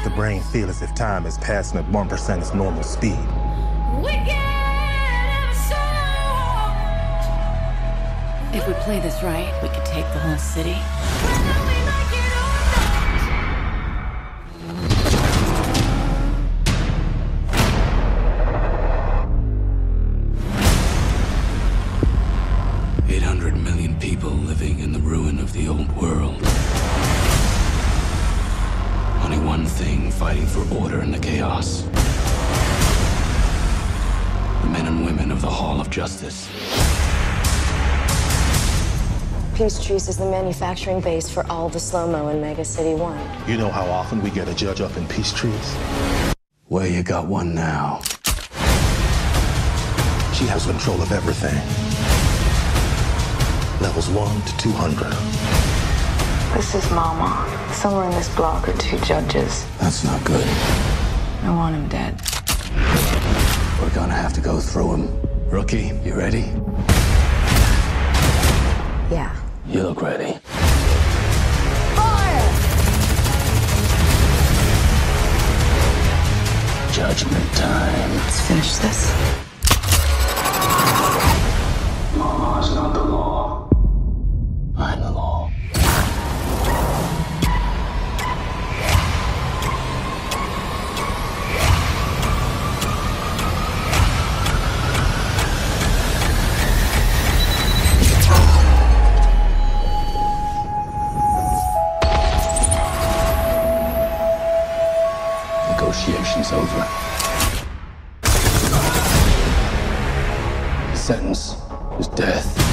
the brain feel as if time is passing at 1% its normal speed. If we play this right, we could take the whole city. 800 million people living in the ruin of the old world. Only one thing fighting for order in the chaos. The men and women of the Hall of Justice. Peachtree's is the manufacturing base for all the slow-mo in Mega City 1. You know how often we get a judge up in Peachtree's? Well, you got one now. She has control of everything. Levels 1 to 200. This is Mama. Somewhere in this block are two judges. That's not good. I want him dead. We're gonna have to go through him. Rookie, you ready? Yeah. You look ready. Fire! Judgment time. Let's finish this. Mama is not the law. I'm the law. Negotiations over. The sentence is death.